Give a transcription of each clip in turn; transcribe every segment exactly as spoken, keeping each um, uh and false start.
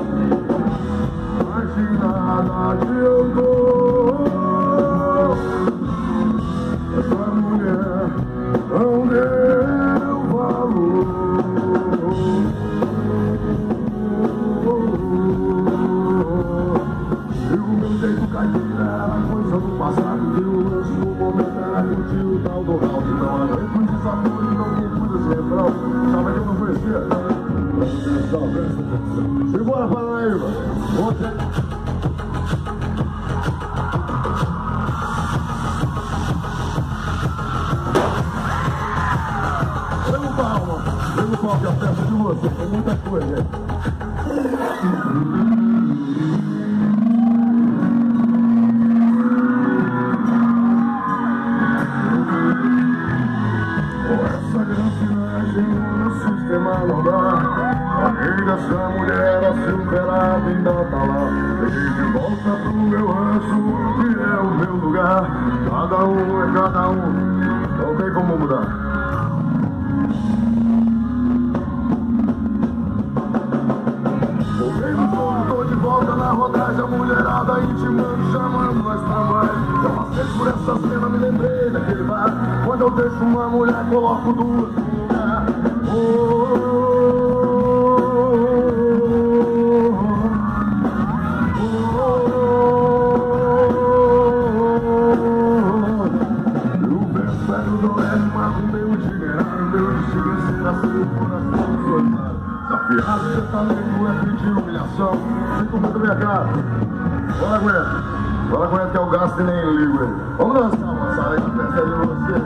mas de nada adiantou. Essa mulher não deu valor. E o meu jeito caipira era coisa do passado, e o lance no momento era curtir o tal do house. Não aguento os desafios, não confundo esse refrão. Sabe que eu não conhecia? Presta atenção, presta atenção. Simbora, Paraíba! Outra. Pega o palma, pega o palma que a festa de você, tem muita coisa, gente. Não dá, a rei dessa mulher, a superada ainda tá lá. Peguei de volta pro meu rancho, que é o meu lugar. Cada um é cada um, não tem como mudar. Voltei no jogo, tô de volta na rodagem. A mulherada intimando, chamando nós pra mais. Eu passei por essa cena, me lembrei daquele bar. Quando eu deixo uma mulher, coloco duas no lugar. Oh, oh, oh, oh, o vento velho do oeste, mas um meio de guerra, um meio de seguir, assim o coração solitário. Desafiado, sertanejo é pedir humilhação. Sinto muito minha cara. Bora com ele, bora com ele que eu gasto e nem ligo ele. Vamos dançar, moçada, aí na festa de você.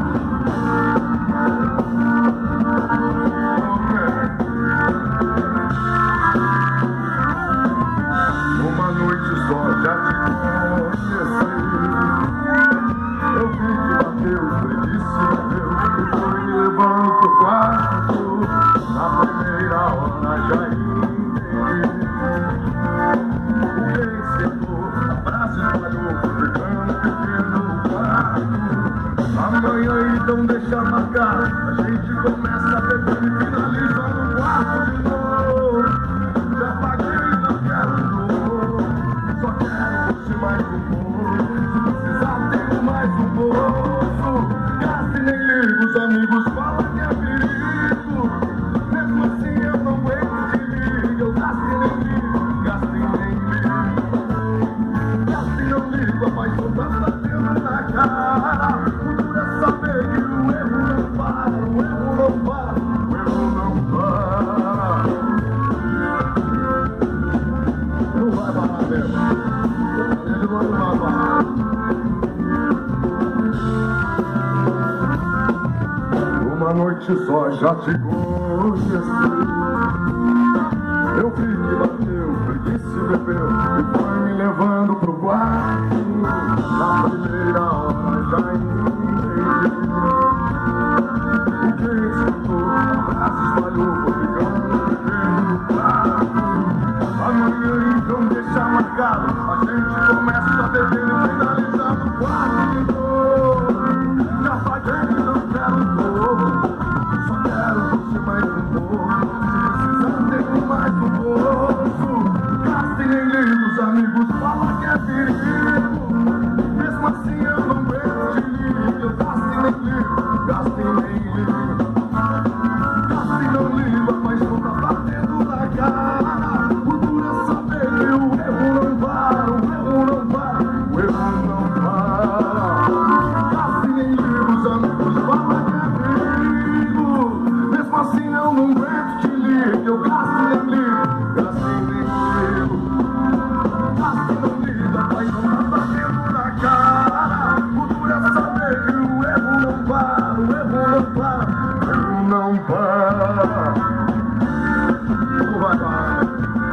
Já te conheci, eu vi que bateu, preguiça meu, e foi me levando pro quarto. Na primeira hora já entendi o que ensinou, abraço espalhou, ficando pequeno no quarto. Amanhã então deixa marcar, a gente começa a beber e finaliza no quarto de novo. Já paguei e não quero de novo. Só quero curtir mais um pouco. Se precisar, tenho mais um bolso. Gasto e nem ligo, os amigos falam que é perigo. Mesmo assim eu não aguento de liga. Eu gasto e nem ligo, gasto e nem ligo. Gasto e não ligo, a paixão tá batendo na cara. O duro é saber que o erro não para, o erro não para, o erro não para. Não vai parar mesmo. Ele não vai parar. Uma noite só já te conheci. Eu vi que bateu, preguiça bebeu e foi me levando pro quarto. Na primeira hora já entendi o que escutou, abraço espalhou, foi ficando pequeno no quarto. Amanhã então deixa marcado, a gente começa a beber e finalizar no quarto de novo. Já paguei e não quero um pouco, só quero curtir mais um pouco. Se precisar tenho mais um bolso. Gasto e nem ligo, os amigos falam que é perigo. Mesmo assim eu não aguento de ligo. Eu gasto e nem ligo, gasto e nem ligo. Gasto e não ligo, a paixão tá batendo na cara. Não para, não vai parar.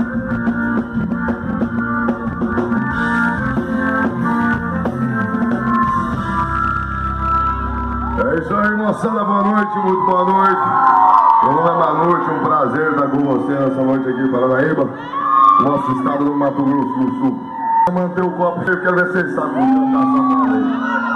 É isso aí, moçada, boa noite, muito boa noite. Meu nome é Manute, um prazer estar com você nessa noite aqui em Paranaíba, nosso estado do Mato Grosso do Sul. Vou manter o copo aí, eu quero ver se vocês sabem cantar essa moda aí.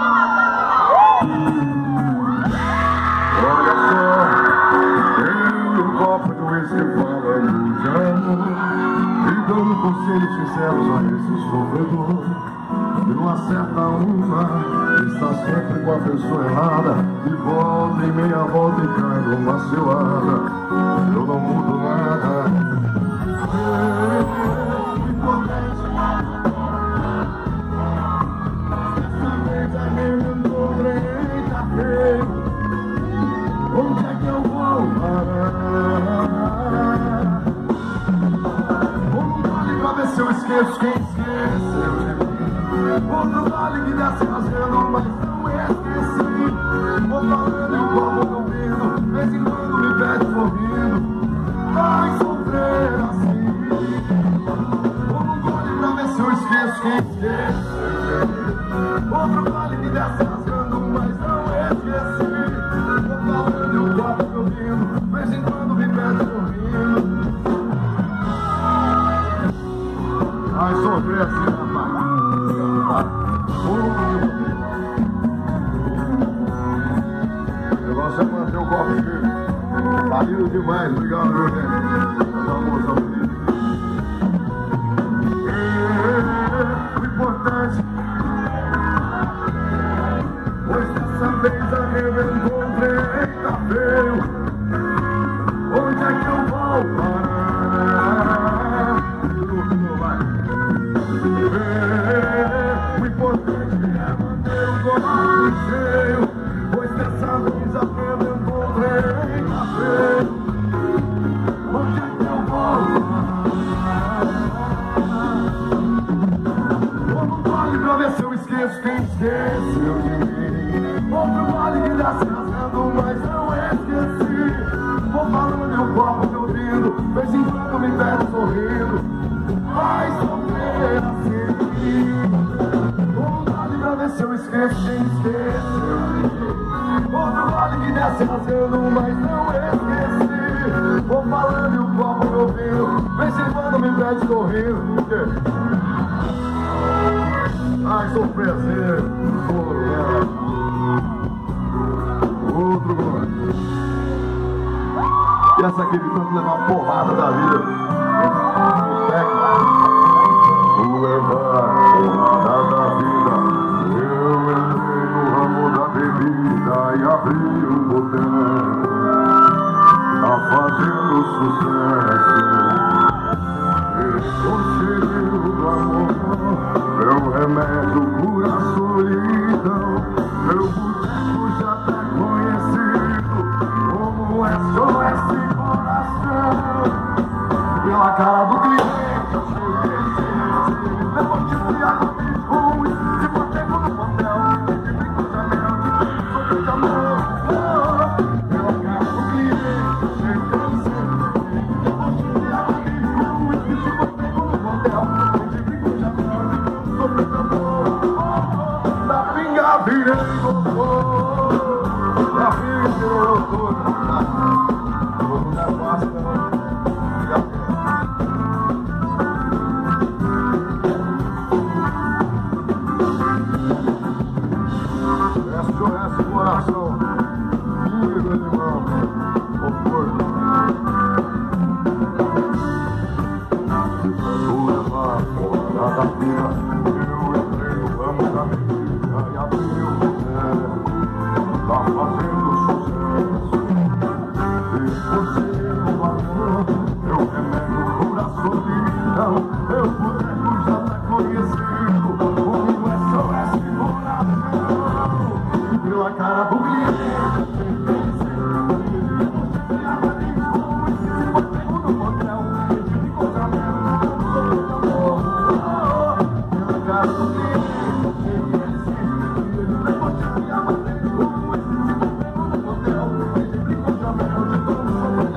Olha só, tem um copo de uísque falando de amor. dando conselhos sinceros a esse sofredor que não acerta uma, está sempre com a pessoa errada, e volta e meia volta e cai numa cilada. Eu não mudo nada. Dessa vez a minha encontrei, tá feio. Onde é que eu vou parar? Um vale pra ver se eu esqueço quem esqueceu de mim. Outro vale que desce rasgando, mas não esqueci. Vou falando e o copo no ouvido, de vez em quando me pede sorrindo. Vai sofrer assim. Um vale pra ver se eu esqueço quem esqueceu de mim. Outro vale que desce rasgando, mas não esqueci. Vou falando e o copo no ouvido, de vez em quando me pede sorrindo. Vai sofrer assim, rapaz. O negócio é manter o copo cheio. Saiu demais, obrigado, meu gente. O importante, pois dessa vez a eu encontrei, tá feio. Onde é que eu vou parar? O importante é manter o copo cheio, pois dessa vez a eu encontrei, tá feio. Onde é que eu vou parar? Outro vale pra ver se eu esqueço quem esqueceu de mim. Outro vale que desce rasgando, mas não esqueci. Vou falando e o copo me ouvindo, de vez em quando me pede sorrindo. Vai sofrer assim. Um vale pra ver se eu esqueço quem esqueceu de mim. Outro vale que desce rasgando, mas não esqueci. Vou falando e o copo me ouvindo, de vez em quando me pede sorrindo. Ai, sou prazer, sou né? Outro gol. E essa aqui de tanto levar uma porrada da vida. O levar porrada da vida. Eu entrei no ramo da bebida e abri um boteco. Tá fazendo sucesso. O cheiro do amor, meu remédio cura a solidão. Meu boteco já tá conhecido como é só esse coração. Pela cara do cliente, eu cheguei. Depois de fui a comigo, de boteco no motel, de brinco de anel, de brinco de amor. Pela cara do cliente, eu cheguei. Depois de fui a comigo, de boteco no motel, de brinco de anel, de brinco de amor. Da pinga virei loucura, da pinga virei loucura. Não é fácil, não. Esse coração, lindo animal, conforto. Vou levar a porra da vida. Eu entrei no ramo da bebida e abri meu boteco. Tá fazendo sucesso. E você, meu amor, meu remédio cura a solidão. Meu boteco já tá conhecido como é só esse coração. Pela cara do cliente, no motel, de encontramento, pela cara do cliente, depois de me abater, como esse no motel, de encontramento, de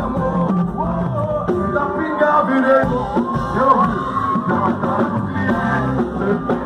amor, da pinga virei louco, eu vi, pela cara do cliente.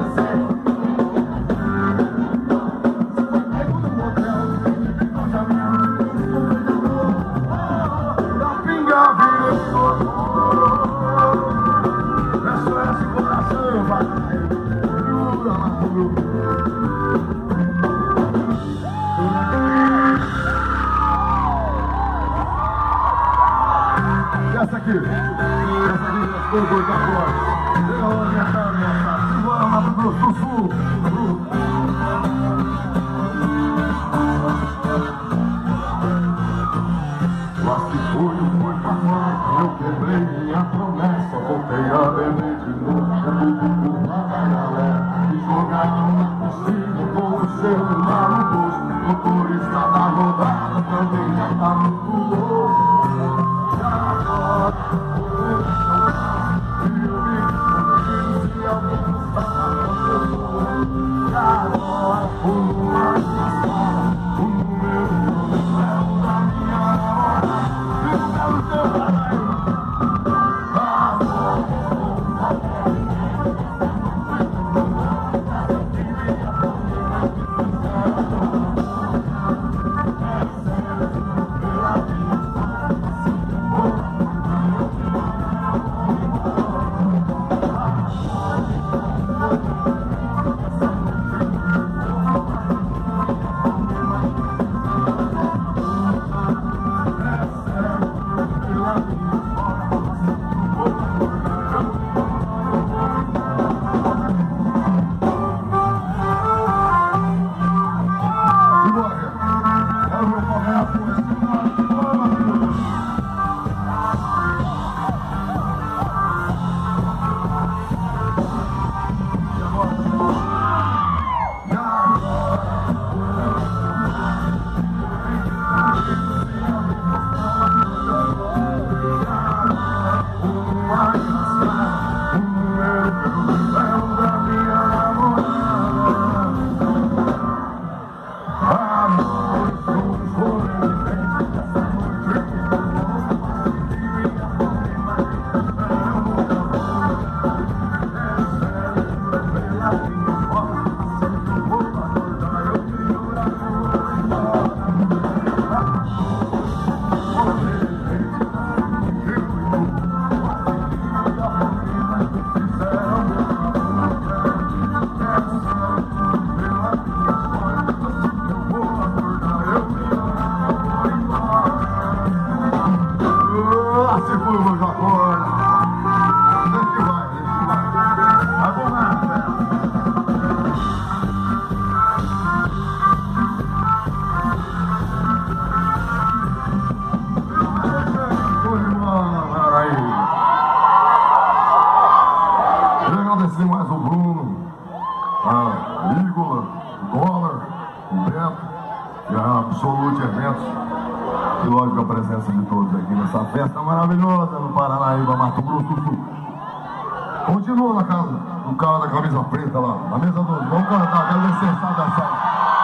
Eu quebrei minha promessa, voltei a beber de novo, já tudo por lá da galera. Me jogaram na piscina com o celular no bolso. O motorista da rodada também já tá muito louco. E agora, eu me confundi se alguém estava com. E agora, o número o número do céu da minha namorada. E o meu teu mais o Bruno, a Ígola, o Dólar, o Beto e a Absolute Eventos. E lógico a presença de todos aqui nessa festa maravilhosa no Paranaíba, Mato Grosso do Sul. Continua na casa do cara da camisa preta lá, na mesa do... Vamos cantar, quero ver se você sabe dançar.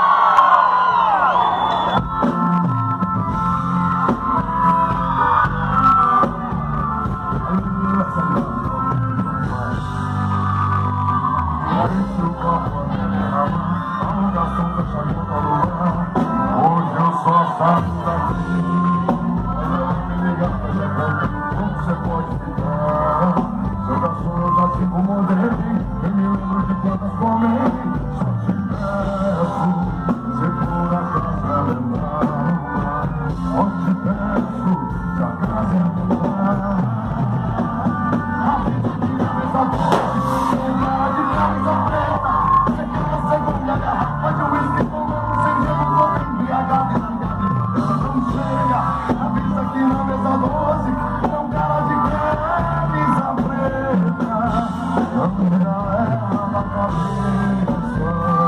Hoje eu só saio daqui. Me liga pra chegar. Como você pode ficar? Seu garçom eu já te incomodei. Eu me lembro de quantas comei. Só te peço, se por acaso lembrar. Só te peço, se a casa é mudar. A vida que na mesa doce, uma de camisa preta. Você quer a segunda garrafa de uísque tomando sem gelo, tô embriagado e na gaveta ela não chega. Avisa que na mesa doce é um cara de camisa preta. Câmera ela na cabeça.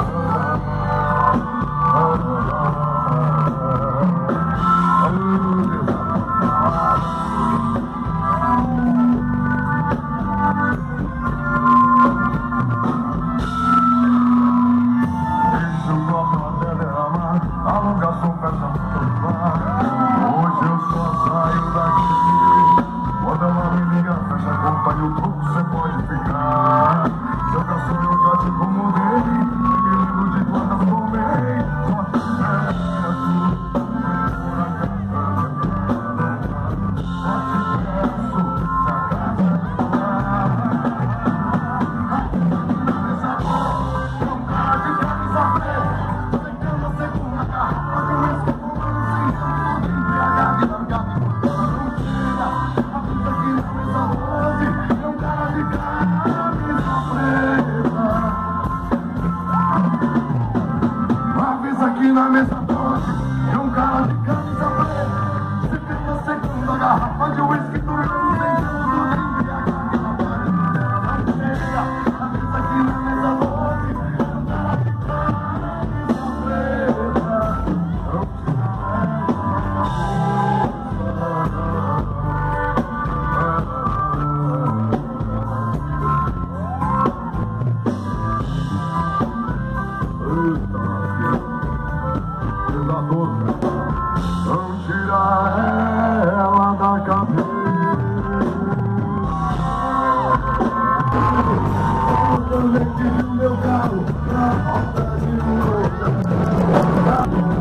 Hoje eu só saio daqui. Quando ela me liga, fecha a conta e o truque você pode ficar. Seu garçom eu já te incomodei. colete do meu carro pra volta de novo.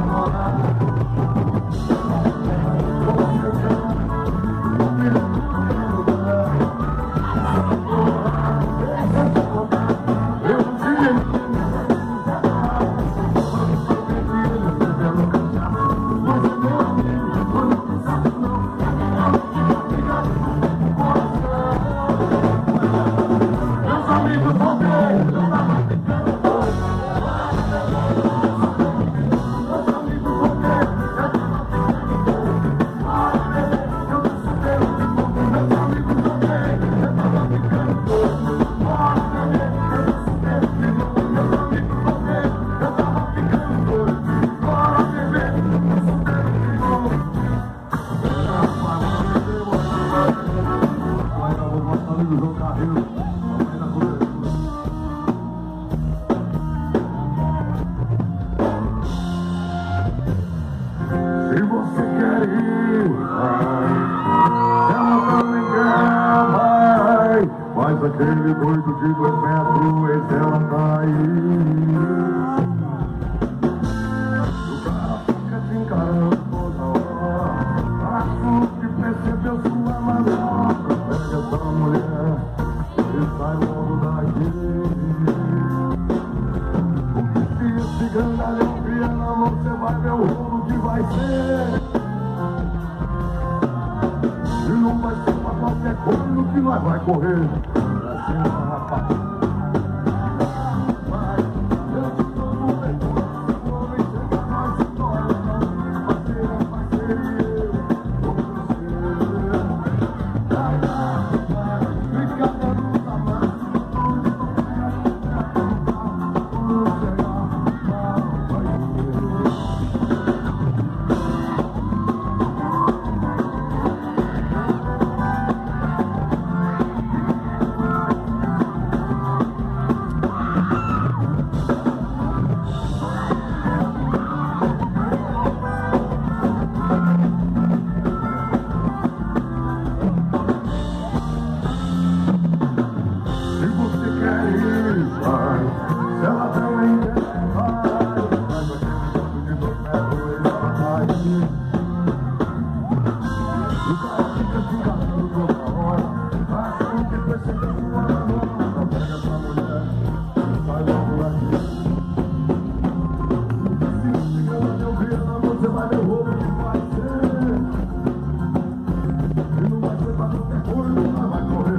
Se você quer ir, vai. Ela também quer, vai. Mas aquele doido de dois metros, ela tá aí. O cara fica te encarando toda hora. Acho que percebeu sua manobra. Pega essa mulher e sai logo daqui. Porque se esse grandalhão vier na mão, você vai ver o rolo que vai ser. E não vai ser pra qualquer coisa que nós vai correr. Pra cima, rapaz. Vai, eu te dou um beijo. Não me chega mais história, não. Parceira, parceira, eu vou crescer. Vai lá, vai, fica dando da mão. Se você quer ir, vai. Se ela também quer, vai. Mas aquele tanto de dois metros, ela vai. O cara fica te enganando toda hora. Acha que percebeu sua manobra. Pega essa mulher, sai logo daqui. Se esse grande vier na mão, você vai ver o roubo que vai ser. E não vai ser pra qualquer coisa, não vai correr.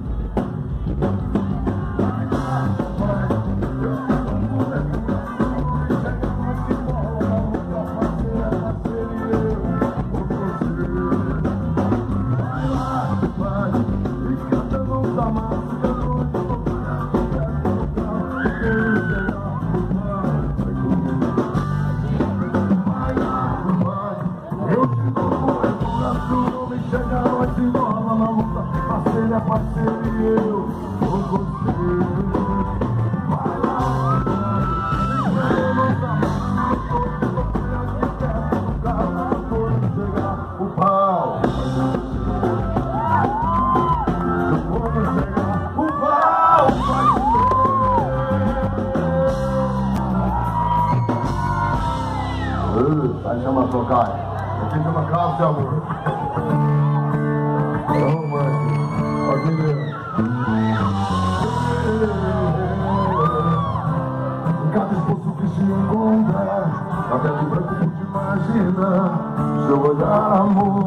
Parceira, parceira, eu vou conseguir. Vai lá, vai. Eu não dá mais. Eu tô aqui perto do carro. Quando chegar o pau. Quando chegar o pau, vai ser. Vai chamar sua cara. Aqui chama carro, seu amor. Cada esposo que se encontra, até de branco tu te imagina, seu olhar, amor.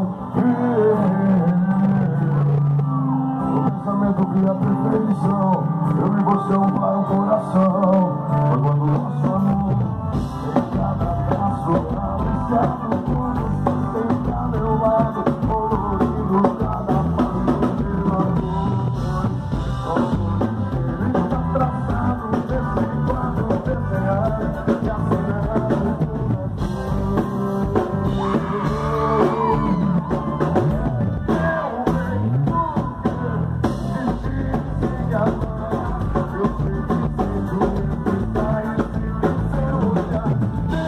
O pensamento cria a perfeição, eu e você um para um coração. Foi quando nosso amor, em cada abraço, ao certo como se senta ao meu lado, colorido cada passo de amor. Eu sei que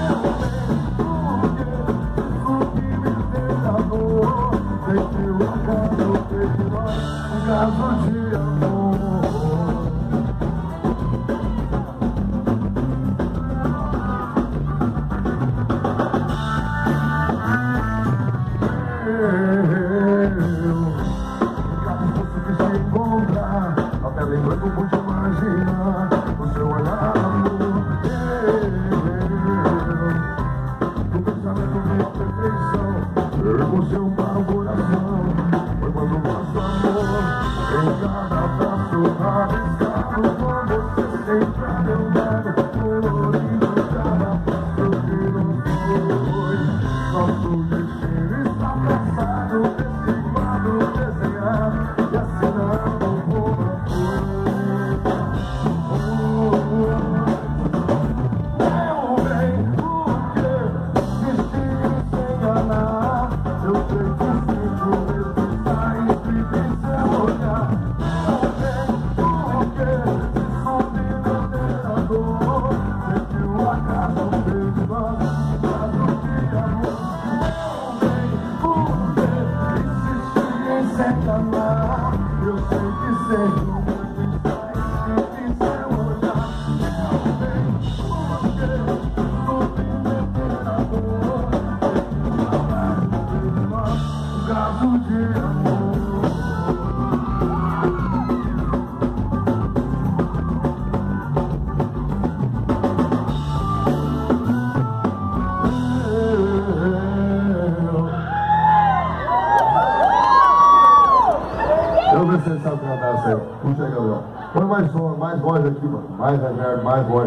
Puxa aí, Gabriel. Põe mais som, mais voz aqui, mano. Mais reverb, mais voz.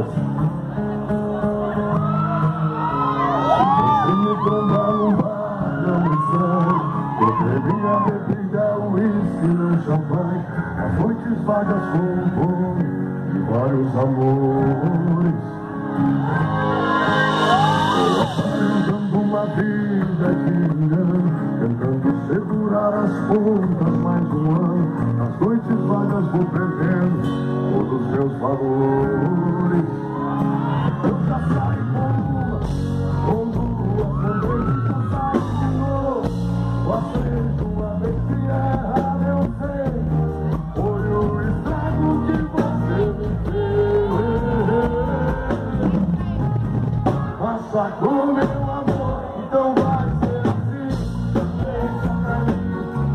Se me tomar um bar na missão, eu bebi a bebida, o uísque no champanhe, as noites vagas com um e vários amores. Aparentando uma vida de engano, tentando segurar as pontas mais um ano. Nas noites vagas vou perdendo todos os meus valores. Eu já saí com lua, com lua, com beijo, já saí de novo. Passei uma vez que errado eu sei, foi o estrago que você me fez. Massacrou meu amor, então vai ser assim. Deixa pra mim.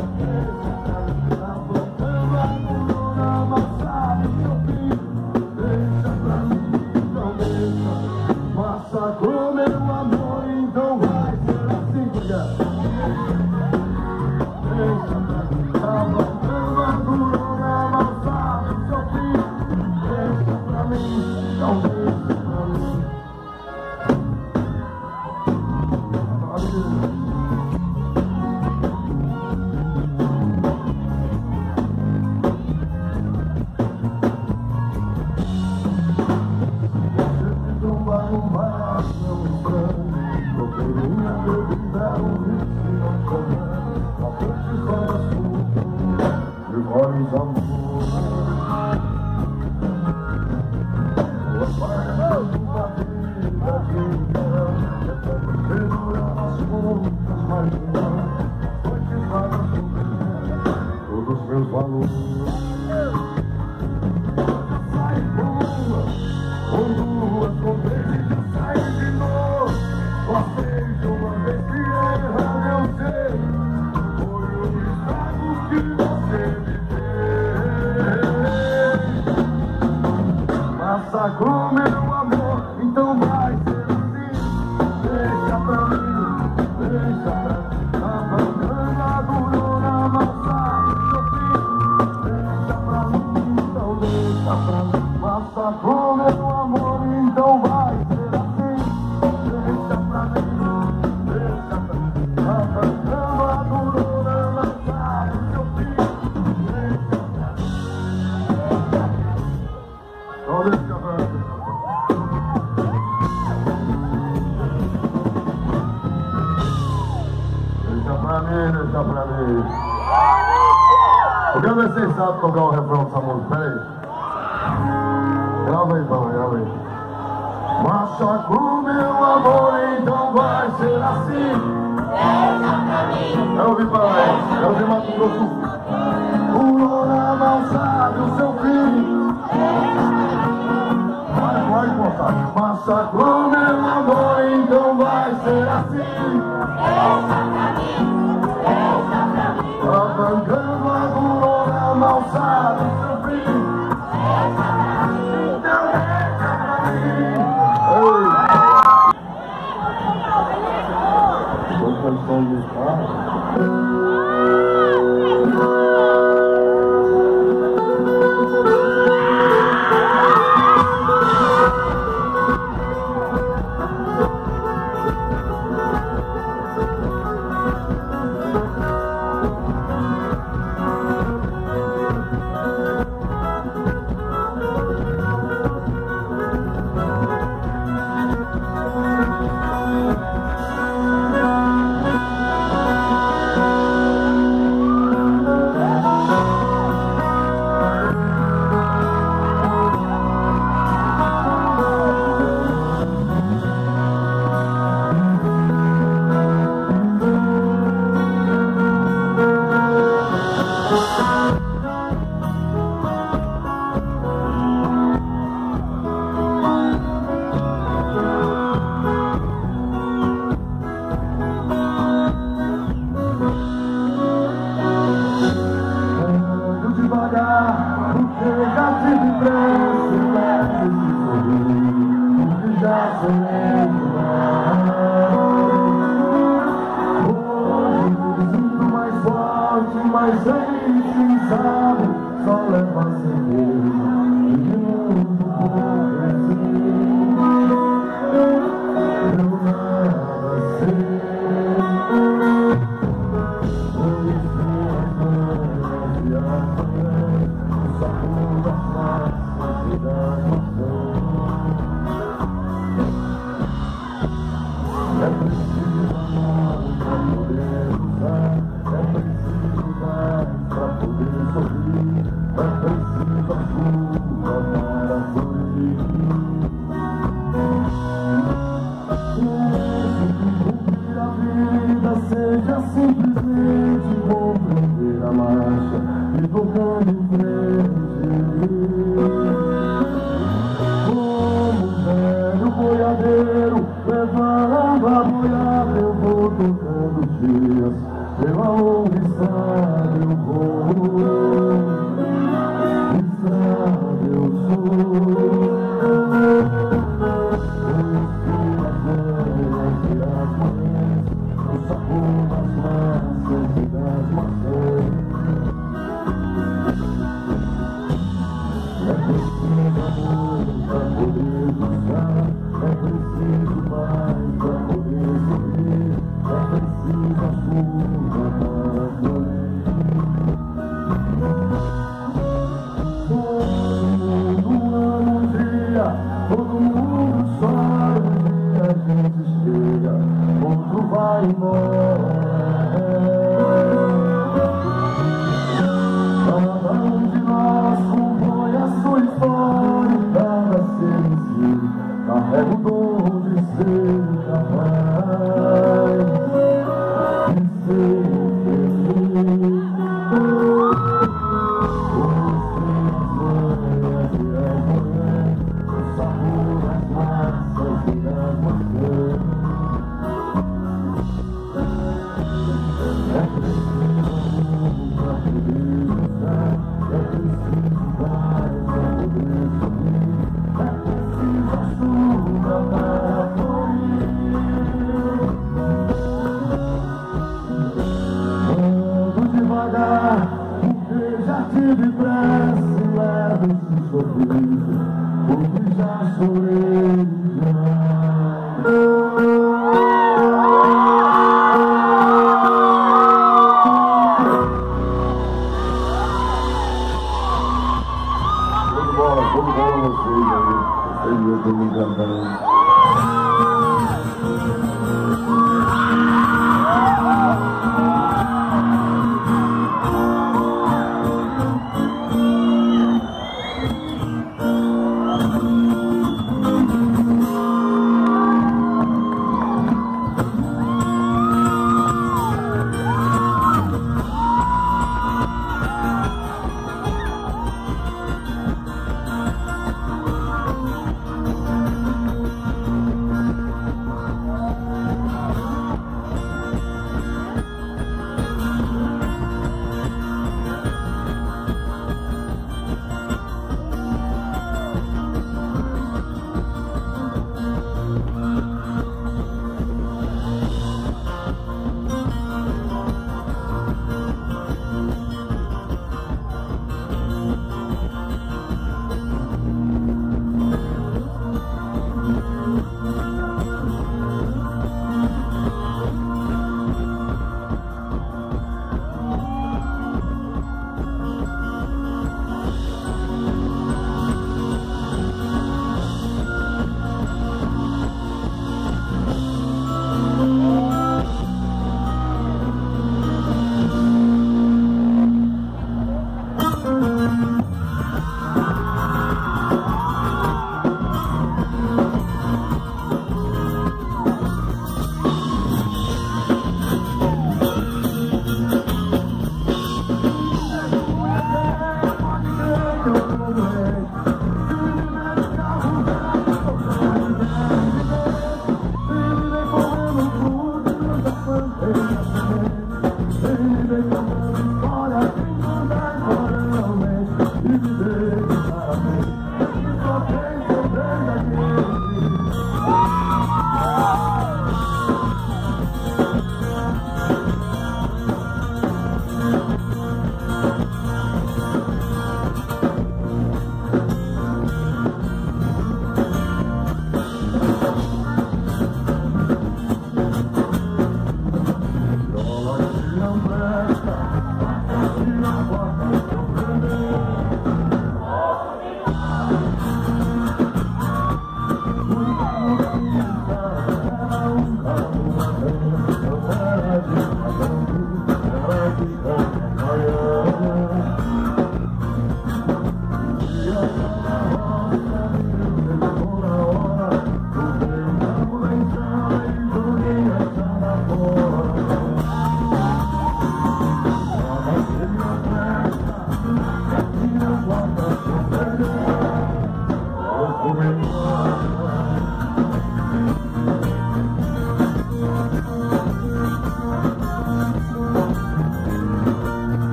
Massacrou meu amor, então vai ser assim, cuidado. Deixa pra mim, tava duro na amassada, seu filho. Deixa pra mim, então deixa pra mim. Todos os meus valores. Sai boa, com duas, com três, já sai de novo. Passei de uma vez que erra, eu sei. Foi o estrago que você me fez. Massacrou meu amor, então vai ser assim. Deixa pra mim, deixa pra mim. Abancando a duro na maçã, seu filho. Deixa pra mim, então deixa pra mim. Massacrou meu amor, então vai ser assim. Deixa pra mim, deixa pra mim. Abancando a duro na maçã, seu filho. Deixa pra mim. Só deixa pra mim. Pra mim, deixa pra mim. Eu quero ver se vocês sabem tocar o refrão dessa música. Pera aí. Grava aí, mano, grava aí. Massacrou meu amor, então vai ser assim. Deixa pra mim. Eu ouvi pra lá, eu ouvi Mato Grosso. Pulou na malçada o seu filho. Vai, vai, moçada. Massacrou meu amor, então vai ser assim. Deixa pra mim. Abancando a duro na malçada, seu filho. Então deixa pra mim. Vou canção de carro.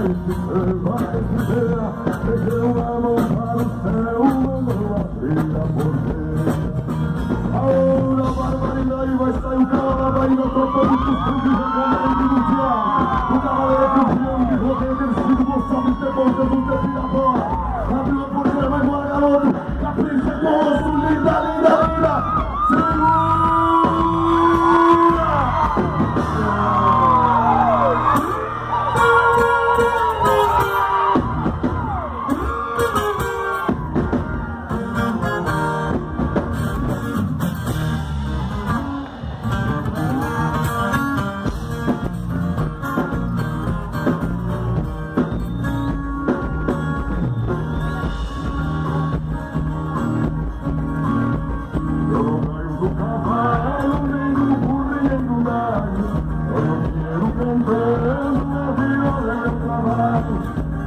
vai viver. Ergueu a mão para o céu, mandou abrir a porteira. Aô, na barbaridade vai sair o cavalo, na tropa do costume, recomendo do diabo. O cavaleiro campeão de rodeio, vencido, Gonçalves de Cebola, do Tepirapora. Abriu a porteira, vai embora, garoto. Capricha, moço, linda, linda, linda. Segura! Cantando a viola e o trabalho.